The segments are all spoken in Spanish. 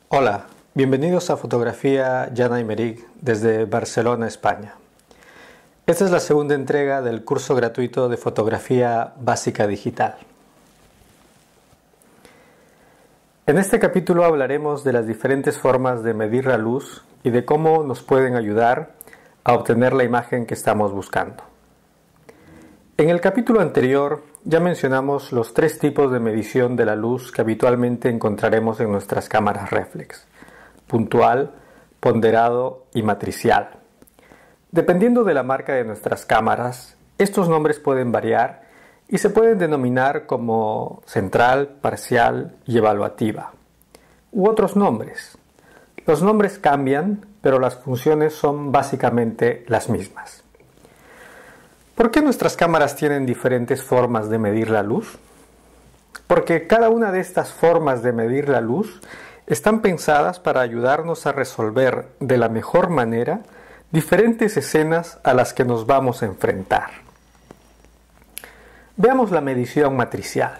Hola, bienvenidos a Fotografía Jan Aymeric desde Barcelona, España. Esta es la segunda entrega del curso gratuito de Fotografía Básica Digital. En este capítulo hablaremos de las diferentes formas de medir la luz y de cómo nos pueden ayudar a obtener la imagen que estamos buscando. En el capítulo anterior ya mencionamos los tres tipos de medición de la luz que habitualmente encontraremos en nuestras cámaras réflex: puntual, ponderado y matricial. Dependiendo de la marca de nuestras cámaras, estos nombres pueden variar y se pueden denominar como central, parcial y evaluativa, u otros nombres. Los nombres cambian, pero las funciones son básicamente las mismas. ¿Por qué nuestras cámaras tienen diferentes formas de medir la luz? Porque cada una de estas formas de medir la luz están pensadas para ayudarnos a resolver de la mejor manera diferentes escenas a las que nos vamos a enfrentar. Veamos la medición matricial.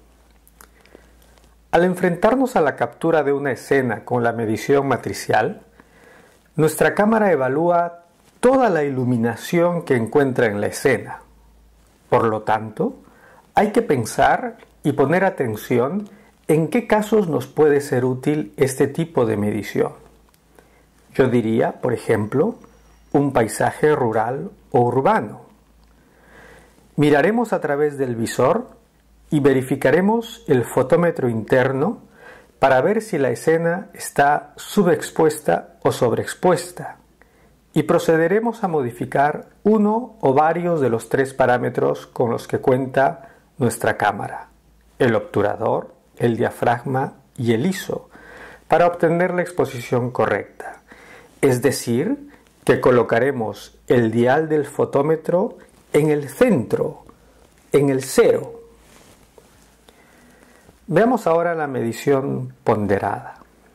Al enfrentarnos a la captura de una escena con la medición matricial, nuestra cámara evalúa toda la iluminación que encuentra en la escena. Por lo tanto, hay que pensar y poner atención en qué casos nos puede ser útil este tipo de medición. Yo diría, por ejemplo, un paisaje rural o urbano. Miraremos a través del visor y verificaremos el fotómetro interno para ver si la escena está subexpuesta o sobreexpuesta. Y procederemos a modificar uno o varios de los tres parámetros con los que cuenta nuestra cámara: el obturador, el diafragma y el ISO, para obtener la exposición correcta. Es decir, que colocaremos el dial del fotómetro en el centro, en el cero. Veamos ahora la medición ponderada.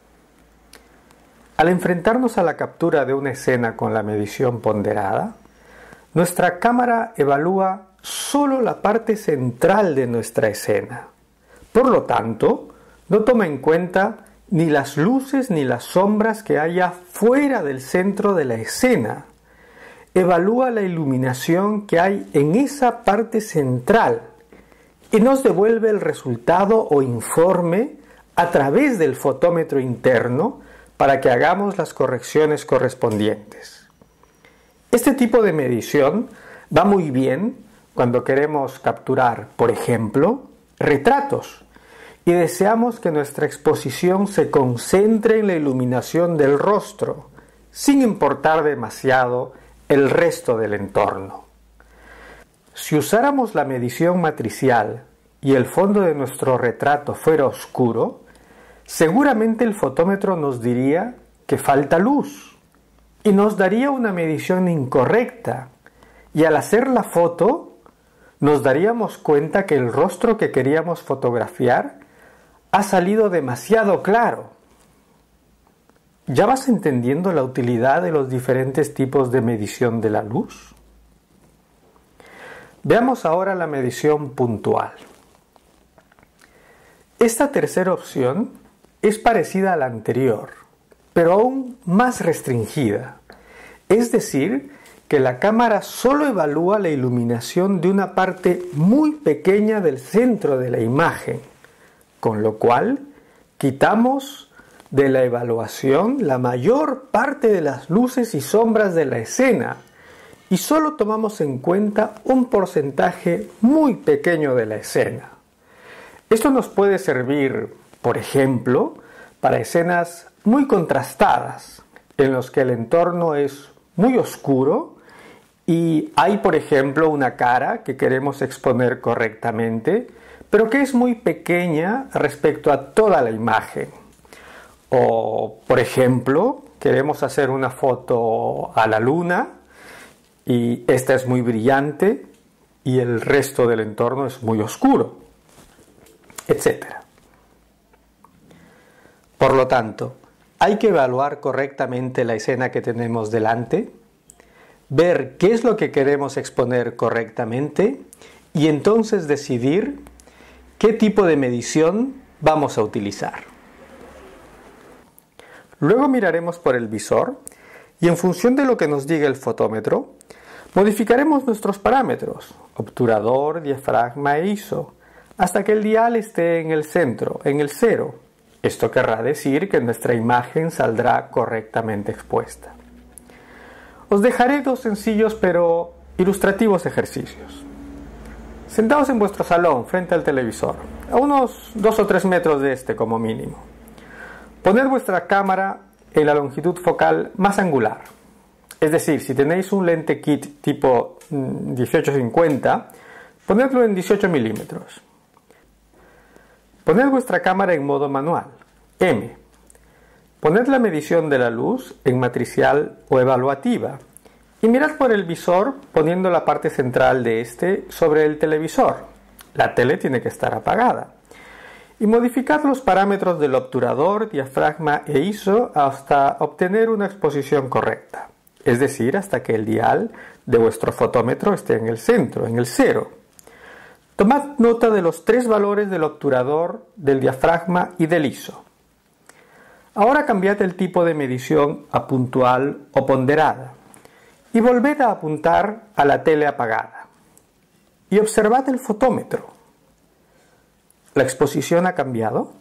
Al enfrentarnos a la captura de una escena con la medición ponderada, nuestra cámara evalúa solo la parte central de nuestra escena. Por lo tanto, no toma en cuenta ni las luces ni las sombras que haya fuera del centro de la escena. Evalúa la iluminación que hay en esa parte central y nos devuelve el resultado o informe a través del fotómetro interno para que hagamos las correcciones correspondientes. Este tipo de medición va muy bien cuando queremos capturar, por ejemplo, retratos y deseamos que nuestra exposición se concentre en la iluminación del rostro, sin importar demasiado el resto del entorno. Si usáramos la medición matricial y el fondo de nuestro retrato fuera oscuro, seguramente el fotómetro nos diría que falta luz y nos daría una medición incorrecta, y al hacer la foto nos daríamos cuenta que el rostro que queríamos fotografiar ha salido demasiado claro. ¿Ya vas entendiendo la utilidad de los diferentes tipos de medición de la luz? Veamos ahora la medición puntual. Esta tercera opción es parecida a la anterior, pero aún más restringida. Es decir, que la cámara solo evalúa la iluminación de una parte muy pequeña del centro de la imagen, con lo cual quitamos de la evaluación la mayor parte de las luces y sombras de la escena y solo tomamos en cuenta un porcentaje muy pequeño de la escena. Esto nos puede servir, por ejemplo, para escenas muy contrastadas, en los que el entorno es muy oscuro y hay, por ejemplo, una cara que queremos exponer correctamente, pero que es muy pequeña respecto a toda la imagen. O, por ejemplo, queremos hacer una foto a la luna y esta es muy brillante y el resto del entorno es muy oscuro, etc. Por lo tanto, hay que evaluar correctamente la escena que tenemos delante, ver qué es lo que queremos exponer correctamente y entonces decidir qué tipo de medición vamos a utilizar. Luego miraremos por el visor y en función de lo que nos diga el fotómetro, modificaremos nuestros parámetros, obturador, diafragma e ISO, hasta que el dial esté en el centro, en el 0. Esto querrá decir que nuestra imagen saldrá correctamente expuesta. Os dejaré dos sencillos pero ilustrativos ejercicios. Sentados en vuestro salón frente al televisor, a unos 2 o 3 metros de este como mínimo. Poned vuestra cámara en la longitud focal más angular. Es decir, si tenéis un lente kit tipo 18-50, ponedlo en 18 milímetros. Poned vuestra cámara en modo manual, M. Poned la medición de la luz en matricial o evaluativa y mirad por el visor poniendo la parte central de este sobre el televisor. La tele tiene que estar apagada. Y modificad los parámetros del obturador, diafragma e ISO hasta obtener una exposición correcta. Es decir, hasta que el dial de vuestro fotómetro esté en el centro, en el 0. Tomad nota de los 3 valores del obturador, del diafragma y del ISO. Ahora cambiad el tipo de medición a puntual o ponderada y volved a apuntar a la tele apagada. Y observad el fotómetro. ¿La exposición ha cambiado?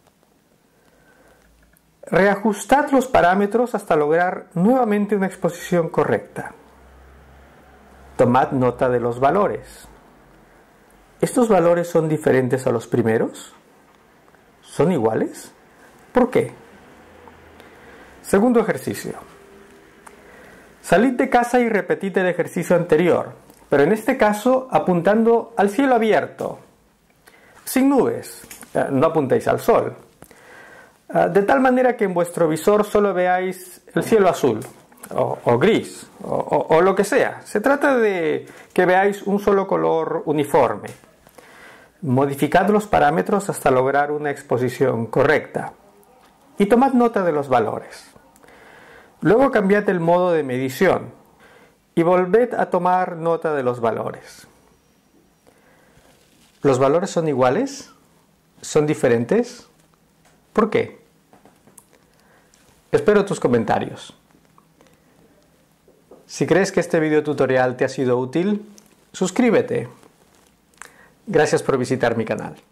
Reajustad los parámetros hasta lograr nuevamente una exposición correcta. Tomad nota de los valores. ¿Estos valores son diferentes a los primeros? ¿Son iguales? ¿Por qué? Segundo ejercicio. Salid de casa y repetid el ejercicio anterior, pero en este caso apuntando al cielo abierto, sin nubes, no apuntéis al sol, de tal manera que en vuestro visor solo veáis el cielo azul, o gris, o lo que sea. Se trata de que veáis un solo color uniforme. Modificad los parámetros hasta lograr una exposición correcta y tomad nota de los valores. Luego cambiad el modo de medición y volved a tomar nota de los valores. ¿Los valores son iguales? ¿Son diferentes? ¿Por qué? Espero tus comentarios. Si crees que este video tutorial te ha sido útil, suscríbete. Gracias por visitar mi canal.